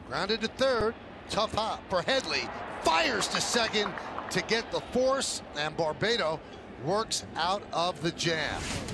Grounded to third. Tough hop for Headley. Fires to second to get the force, and Barbato works out of the jam.